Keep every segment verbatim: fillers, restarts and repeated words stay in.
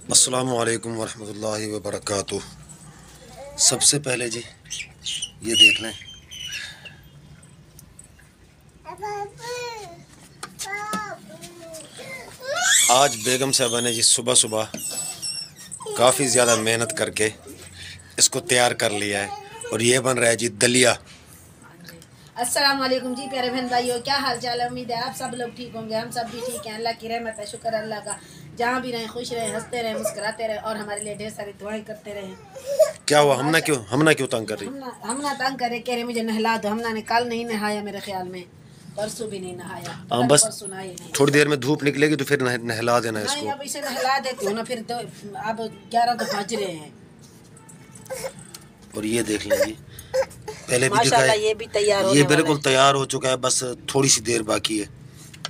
अस्सलामु अलैकुम वरहमतुल्लाहि वबरकातुह। सबसे पहले जी ये देख लें, आज बेगम साहबा ने जी सुबह सुबह काफ़ी ज़्यादा मेहनत करके इसको तैयार कर लिया है और ये बन रहा है जी दलिया। अस्सलाम वालेकुम जी प्यारे बहन भाइयों, क्या हाल चाल है। उम्मीद है आप सब लोग ठीक होंगे, हम सब भी ठीक हैं। अल्लाह की रहमत है, शुक्र अल्लाह का। जहाँ भी रहें खुश रहें, हंसते रहें, मुस्कुराते रहें और हमारे लिए ढेर सारी दुआएं करते रहें। क्या हुआ, हमना क्यों हमना क्यों तंग कर रही? हमना हमना तंग करे, कह रहे मुझे नहला दो। हमना ने कल नहीं नहाया, मेरे ख्याल में परसों भी नहीं नहाया। हाँ, बस थोड़ी देर में धूप निकलेगी तो फिर नहला देना इसको। अब इसे नहला देती हूँ ना, फिर तो अब ग्यारह तो बज रहे हैं। और ये देख लें जी, पहले भी माशाल्लाह ये भी तैयार होने ये बिल्कुल तैयार हो चुका है, बस थोड़ी सी देर बाकी है।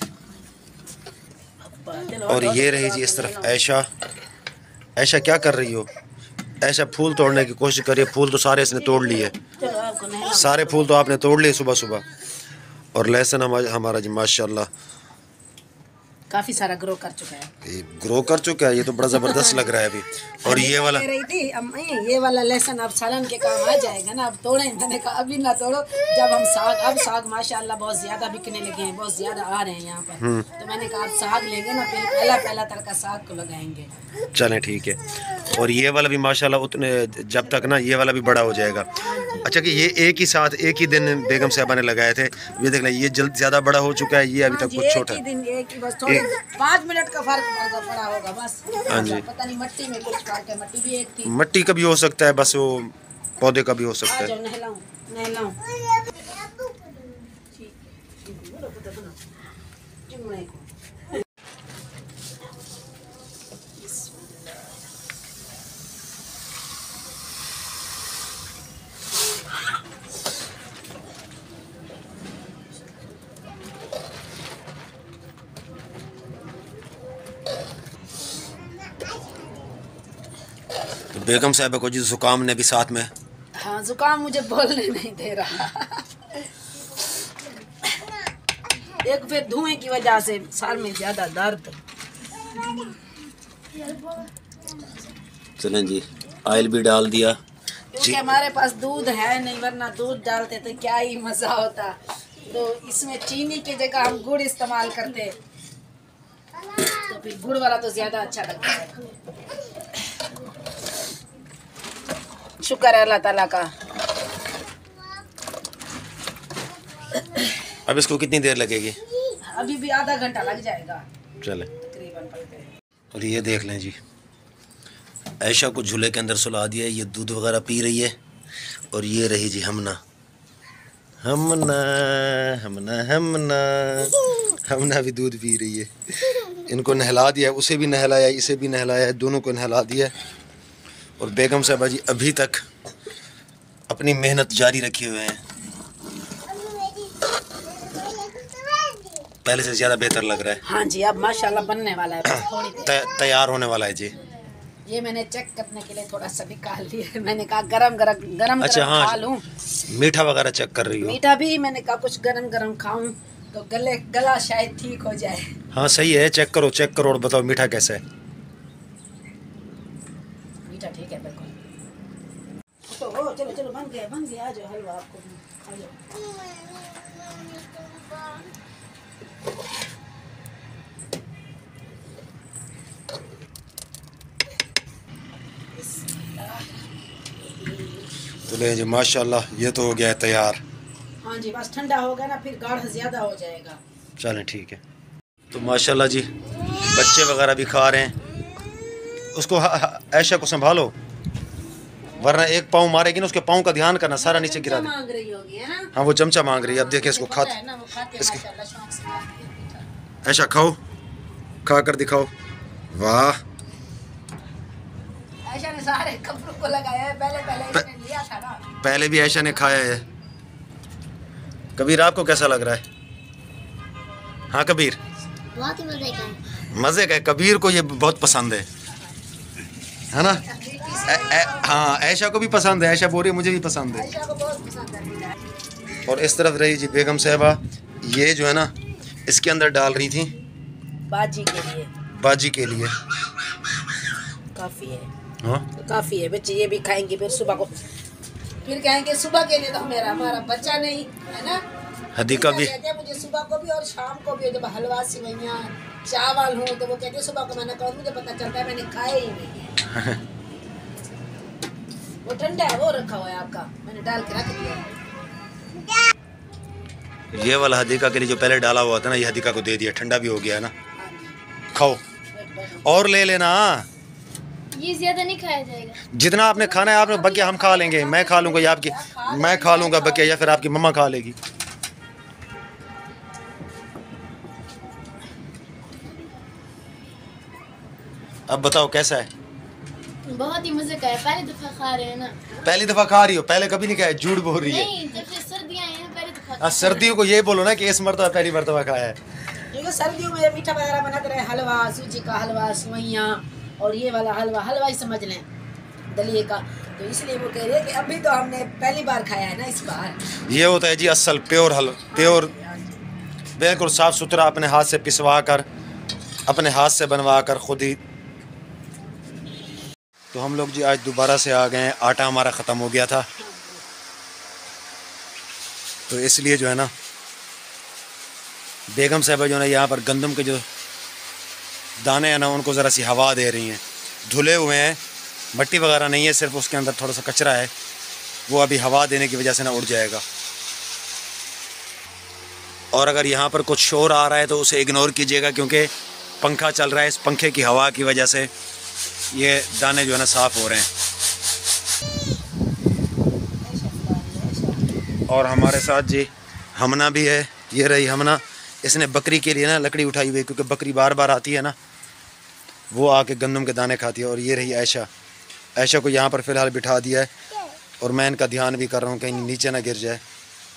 और ये रही जी इस तरफ ऐशा। ऐशा क्या कर रही हो? ऐशा फूल तोड़ने की कोशिश करिए। फूल तो सारे इसने तोड़ लिए, सारे फूल तो आपने तोड़ लिए सुबह सुबह। और लहसुन हमारा जी माशाल्लाह काफी सारा ग्रो कर चुका है। ये ग्रो कर चुका है, ये तो बड़ा जबरदस्त लग रहा है अभी। और ये वाला रही थी अम्मी, ये वाला लहसुन अब सालन के काम आ जाएगा ना, अब तोड़े। मैंने कहा अभी ना तोड़ो, जब हम साग, अब साग माशाल्लाह बहुत ज्यादा बिकने लगे हैं, बहुत ज्यादा आ रहे हैं यहाँ पर। तो मैंने कहा अब साग लेंगे ना, फिर पहला पहला तड़का साग को लगाएंगे। चलें ठीक है। और ये वाला भी माशाल्लाह उतने जब तक ना ये वाला भी बड़ा हो जाएगा। अच्छा कि ये एक ही साथ एक ही दिन बेगम साहबा ने लगाए थे। ये देख लें, ये जल्द ज्यादा बड़ा हो चुका है, ये अभी तक कुछ छोटा है। पाँच मिनट का फर्क पड़ा होगा बस। हाँ जी, पता नहीं मट्टी में कुछ फर्क है, मट्टी भी एक थी। मट्टी का भी हो सकता है, बस वो पौधे का भी हो सकता है। नहलाऊं नहलाऊं तो बेगम साहबा को जी जुकाम ने भी साथ में। हाँ, जुकाम मुझे बोलने नहीं दे रहा। एक फिर धुएं की वजह से साल में ज्यादा दर्द। चलें जी, ऑयल भी डाल दिया क्योंकि हमारे पास दूध है नहीं, वरना दूध डालते तो क्या ही मजा होता। तो इसमें चीनी की जगह हम गुड़ इस्तेमाल करते, तो फिर गुड़ वाला तो ज्यादा अच्छा लगता है। शुक्र है अल्लाह ताला का। अब इसको कितनी देर लगेगी? अभी भी आधा घंटा लग जाएगा चले तकरीबन। और ये देख लें जी, ऐशा को झूले के अंदर सुला दिया है, ये दूध वगैरह पी रही है। और ये रही जी हमना हमना हमना हमना हमना भी दूध पी रही है। इनको नहला दिया, उसे भी नहलाया, इसे भी नहलाया, दोनों को नहला दिया। और बेगम साहबा जी अभी तक अपनी मेहनत जारी रखे हुए हैं। पहले से ज़्यादा बेहतर लग रहा है। हाँ जी, अब माशाल्लाह बनने वाला है, बस थोड़ी देर तैयार होने वाला है जी। ये मैंने चेक करने के लिए थोड़ा सा निकाल लिया है। मैंने कहा गरम गरम गरम अच्छा, गरम हाँ, खा लूं। मीठा वगैरह चेक कर रही हो? मीठा भी मैंने कहा कुछ गरम गरम खाऊं तो गले गला शायद ठीक हो जाए। हाँ सही है, चेक करो चेक करो और बताओ मीठा कैसा है। मीठा ठीक है बिल्कुल। तो हो चलो चलो बन गया बन गया, आ जाओ हलवा आपको खा लो। तो ले जी माशाल्लाह, ये तो हो गया है तैयार। हाँ जी, बस ठंडा हो गया ना, फिर गाढ़ा ज़्यादा हो जाएगा। चलें ठीक है। तो माशाल्लाह जी बच्चे वगैरह भी खा रहे हैं। उसको ऐशा को संभालो, वरना एक पाँव मारेगी ना, उसके पाँव का ध्यान करना, सारा नीचे गिरा दे। मांग रही होगी है ना? हाँ वो चमचा मांग रही है। अब देखिए इसको खाते, इसकी ऐशा खाओ, खा कर दिखाओ। वाह, ऐशा ने सारे कपड़ों को लगाया है, पहले पहले इसने लिया था ना। पहले भी ऐशा ने खाया है। कबीर आपको कैसा लग रहा है? हाँ कबीर, बहुत ही मजे का है। मज़े का है। कबीर को ये बहुत पसंद है, है ना? ए, ए, हाँ ऐशा को भी पसंद है। ऐशा बोल रही है मुझे भी पसंद है। ऐशा को बहुत पसंद है। और इस तरफ रही जी बेगम साहबा, ये जो है ना इसके अंदर डाल रही थी बाजी के लिए। बाजी के लिए। काफ़ी है। हाँ तो काफ़ी है बच्चे, ये भी खाएंगे फिर सुबह को, फिर कहेंगे सुबह के लिए तो मेरा हमारा बच्चा नहीं है ना। हदीका भी कहते हैं मुझे सुबह को भी और शाम को भी, जब हलवा सिवैयाँ चावल हूँ तो वो कहते हैं सुबह को मैंने कहा, मुझे पता चलता है मैंने खाए ही नहीं है। वो ठंडा है, वो रखा हुआ है आपका, मैंने डाल के रख दिया है। ये वाला हदीका के लिए जो पहले डाला हुआ था ना, ये हदीका को दे दिया, ठंडा भी हो गया है ना। खाओ और ले लेना, ये ज्यादा नहीं खाया जाएगा। जितना आपने खाना है आपने, बकिया हम खा लेंगे, मैं खा लूँगा या आपकी, मैं खा लूँगा बकिया, या फिर आपकी मम्मा खा लेगी। अब बताओ कैसा है? बहुत ही मजे का है, पहली दफा खा रहे हैं ना। पहली दफा खा रही हो? पहले कभी नहीं खाया, झूठ बोल रही है। नहीं, जब से सर्दियाँ आई हैं पहली दफा। हाँ, सर्दियों को ये बोलो ना कि इस मरतबा पहली मरतबा खाया है। क्योंकि सर्दियों में मीठा वगैरह बनाते रहे, हलवा, सूजी का हलवा, सिवैयाँ, और ये वाला हलवा, हलवा ही समझ लें दलिए का, तो इसलिए वो कह रहे हैं कि अभी तो हमने पहली बार खाया है ना इस बार। ये होता है जी असल प्योर हलवा, प्योर बिल्कुल साफ़ सुथरा, अपने हाथ से पिसवा कर, अपने हाथ से बनवा कर खुद ही। तो हम लोग जी आज दोबारा से आ गए हैं, आटा हमारा ख़त्म हो गया था, तो इसलिए जो है ना बेगम साहबा जो है यहाँ पर गंदम के जो दाने हैं ना उनको ज़रा सी हवा दे रही हैं। धुले हुए हैं, मट्टी वगैरह नहीं है, सिर्फ उसके अंदर थोड़ा सा कचरा है, वो अभी हवा देने की वजह से ना उड़ जाएगा। और अगर यहाँ पर कुछ शोर आ रहा है तो उसे इग्नोर कीजिएगा, क्योंकि पंखा चल रहा है, इस पंखे की हवा की वजह से ये दाने जो है ना साफ़ हो रहे हैं। और हमारे साथ जी हमना भी है, ये रही हमना, इसने बकरी के लिए ना लकड़ी उठाई हुई है, क्योंकि बकरी बार बार आती है ना, वो आके गंदम के दाने खाती है। और ये रही आयशा, आयशा को यहाँ पर फ़िलहाल बिठा दिया है, और मैं इनका ध्यान भी कर रहा हूँ कहीं नीचे ना गिर जाए।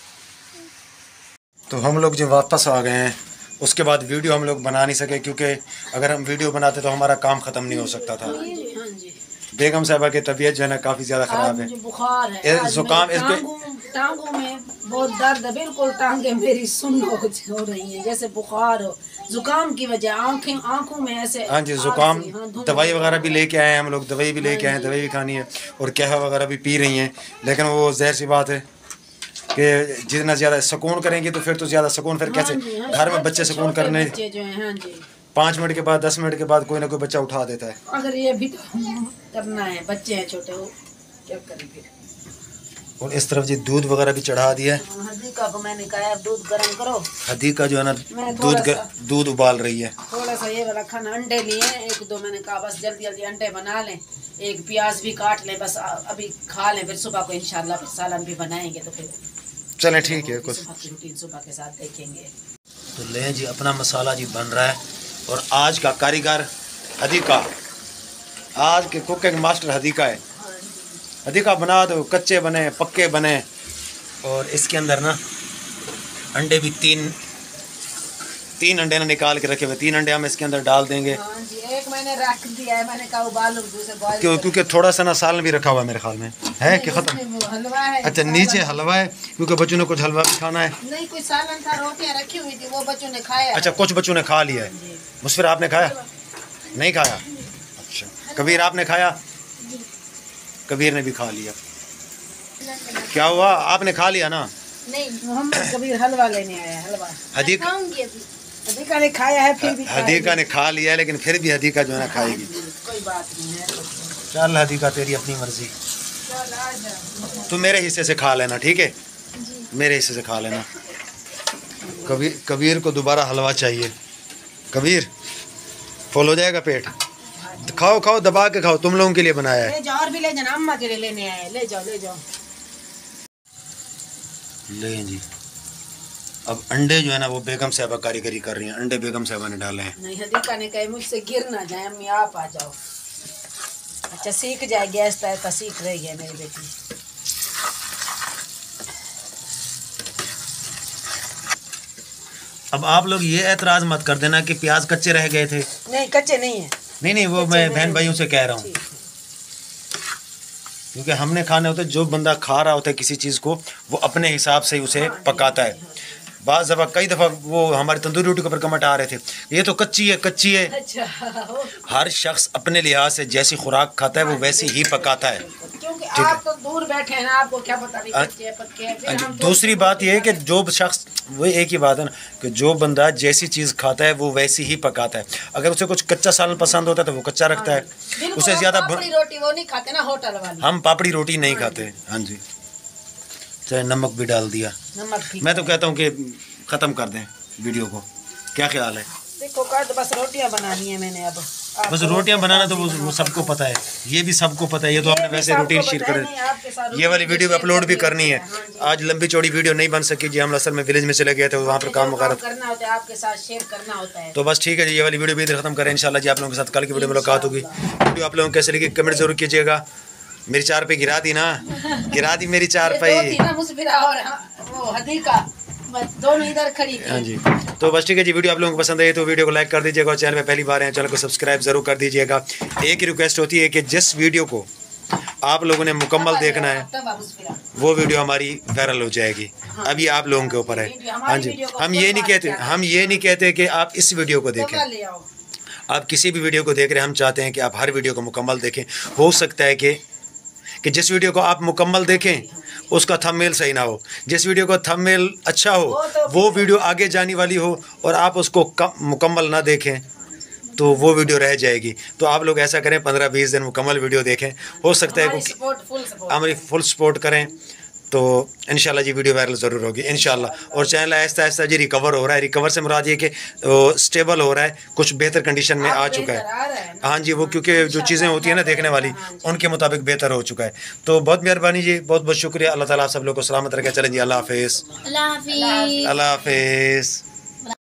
तो हम लोग जो वापस आ गए हैं, उसके बाद वीडियो हम लोग बना नहीं सके, क्योंकि अगर हम वीडियो बनाते तो हमारा काम ख़त्म नहीं हो सकता था। बेगम साहबा की तबीयत जो है ना काफ़ी ज़्यादा ख़राब है, बुखार है, ज़ुकाम, इसको टांगों में बहुत दर्द है, बिल्कुल टांगे मेरी सुन्न हो रही हैं, जैसे बुखार हो, जुकाम की वजह, आँखें आँखों में ऐसे। हाँ जी जुकाम, दवाई वगैरह भी लेके आए हैं हम लोग, दवाई भी लेके आए हैं, दवाई भी खानी है, और कहवा वगैरह भी पी रही हैं, लेकिन वो ज़हर सी बात है कि जितना ज़्यादा सुकून करेंगे तो फिर तो ज़्यादा सुकून, फिर कैसे घर में बच्चे सुकून करने, पाँच मिनट के बाद, दस मिनट के बाद कोई ना कोई बच्चा उठा देता है। अगर ये भी तो करना है, बच्चे हैं छोटे, वो क्या करें फिर। और इस तरफ जी दूध वगैरह भी चढ़ा दिया है। हदीका को मैंने कहा दूध गर्म करो, हदीका जो है ना दूध दूध उबाल रही है। थोड़ा सा ये वाला खाना, अंडे लिए एक दो, मैंने कहा बस जल्दी जल्दी अंडे बना लें, एक प्याज भी काट लें, बस अभी खा लें, फिर सुबह को इंशाल्लाह फिर सालन भी बनाएंगे, तो फिर चलें ठीक है, कुछ रूटीन सुबह के साथ देखेंगे। तो ले जी अपना मसाला जी बन रहा है, और आज का कारीगर हदीका, आज के कुकिंग मास्टर हदीका है। हदीका बना दो, कच्चे बने पक्के बने। और इसके अंदर ना अंडे भी तीन तीन अंडे ना निकाल के रखे हुए, तीन अंडे हम इसके अंदर डाल देंगे। हाँ जी, एक मैंने रख दिया है, मैंने कहा उबाल लो, दूसरे बॉयल, क्यों? क्योंकि थोड़ा सा ना सालन भी रखा हुआ है मेरे ख्याल में, है कि ख़त्म? हलवा है। अच्छा नीचे हलवा है, क्योंकि बच्चों ने कुछ हलवा भी खाना है। नहीं, कोई सालन था, रोटियां रखी हुई थी, वो बच्चों ने खाया। अच्छा, कुछ बच्चों ने खा लिया है। मुसफिर आपने खाया? नहीं खाया? अच्छा, कबीर आपने खाया? कबीर ने भी खा लिया। क्या हुआ, आपने खा लिया ना? नहीं, मोहम्मद कबीर हलवा लेने आया, हलवा। हदीका हदीका ने खाया है, फिर भी हदीका ने खा लिया है, लेकिन फिर भी हदीका जो है ना खाएगी। कोई बात नहीं है। चल हदीका, तेरी अपनी मर्जी, तू मेरे हिस्से से खा लेना, ठीक है? मेरे हिस्से से खा लेना। कबीर कबीर को दोबारा हलवा चाहिए। कबीर फुल हो जाएगा पेट, खाओ खाओ, दबा के खाओ, तुम लोगों के लिए बनाया है। ले जाओ, और भी ले जाना, अम्मा के लिए लेने आए, ले जाओ ले जाओ। ले जी, अब अंडे जो है ना वो बेगम साहबा कारीगरी कर रही हैं, अंडे बेगम साहबा ने डाले हैं। नहीं, हदीका ने कहा मुझसे गिर ना जाए, अम्मी आप आ जाओ। अच्छा, सीख जाए, गैस तय सीख रही है मेरी बेटी। अब आप लोग ये एतराज़ मत कर देना कि प्याज कच्चे रह गए थे। नहीं, कच्चे नहीं है। नहीं नहीं, वो मैं बहन भाइयों से कह रहा हूँ, क्योंकि हमने खाने होते, जो बंदा खा रहा होता है किसी चीज़ को, वो अपने हिसाब से उसे पकाता है। बाज़ दफ़ा कई दफ़ा वो हमारी तंदूरी रोटी के ऊपर कमेंट आ रहे थे, ये तो कच्ची है कच्ची है। अच्छा, हर शख्स अपने लिहाज से जैसी खुराक खाता है वो वैसी ही पकाता है। क्योंकि आप तो दूर बैठे हैं ना, आपको क्या पता भी कच्चे हैं, पक्के हैं। फिर हम तो- दूसरी बात यह है कि जो शख्स, वो एक ही बात है ना कि जो बंदा जैसी चीज़ खाता है वो वैसी ही पकाता है। अगर उसे कुछ कच्चा सालन पसंद होता है तो वो कच्चा रखता है, बिल्कुल, उसे हम ज़्यादा पापड़ी रोटी वो नहीं खाते ना होटल वाली। हम पापड़ी रोटी नहीं खाते। हाँ जी, चाहे नमक भी डाल दिया। नमक ठीक मैं तो है। कहता हूँ कि ख़त्म कर दें वीडियो को, क्या ख्याल है? देखो कर तो बस रोटियां बनानी है मैंने अब। बस रोटियां बनाना तो वो, वो सबको पता है, ये भी सबको पता है। ये तो आपने वैसे रूटीन शेयर कर, ये वाली वीडियो भी अपलोड भी करनी है। आज लंबी चौड़ी वीडियो नहीं बन सकी जी, हम असल में विलेज में चले गए थे, वहाँ पर काम वगैरह करना होता है, आपके साथ शेयर करना होता है। तो बस ठीक है जी, ये वाली वीडियो भी इधर खत्म करें इंशाल्लाह जी। आप लोगों के साथ कल की वीडियो मुलाकात होगी। वीडियो आप लोगों को कैसे लगी कमेंट जरूर कीजिएगा। मेरी चार पे गिरा दी ना, गिरा दी मेरी चार पे। दोनों इधर खड़ी थी। हाँ जी, तो बस ठीक है जी। वीडियो आप लोगों को पसंद आई तो वीडियो को लाइक कर दीजिएगा और चैनल पे पहली बार है चैनल को सब्सक्राइब जरूर कर दीजिएगा। एक ही रिक्वेस्ट होती है कि जिस वीडियो को आप लोगों ने मुकम्मल देखना है वो वीडियो हमारी वायरल हो जाएगी। अभी आप लोगों के ऊपर है। हाँ जी, हम ये नहीं कहते हम ये नहीं कहते कि आप इस वीडियो को देखें, आप किसी भी वीडियो को देख रहे हैं, हम चाहते हैं कि आप हर वीडियो को मुकम्मल देखें। हो सकता है कि कि जिस वीडियो को आप मुकम्मल देखें उसका थंबनेल सही ना हो, जिस वीडियो का थंबनेल अच्छा हो वो वीडियो आगे जाने वाली हो और आप उसको कम मुकम्मल ना देखें तो वो वीडियो रह जाएगी। तो आप लोग ऐसा करें, पंद्रह बीस दिन मुकम्मल वीडियो देखें। हो सकता है कि हमारी फुल सपोर्ट करें तो इंशाल्लाह जी वीडियो वायरल ज़रूर होगी इंशाल्लाह। और चैनल आहिस्ता आहिस्ता जी रिकवर हो रहा है। रिकवर से मुराद ये कि स्टेबल हो रहा है, कुछ बेहतर कंडीशन में आ चुका है। हाँ जी, वो क्योंकि जो चीज़ें होती हैं ना देखने वाली उनके मुताबिक बेहतर हो चुका है। तो बहुत मेहरबानी जी, बहुत बहुत शुक्रिया। अल्लाह ताला आप सब लोग को सलामत रखे। चलें जी, अल्लाह हाफिज़। अल्लाह हाफिज़। अल्लाह हाफिज़।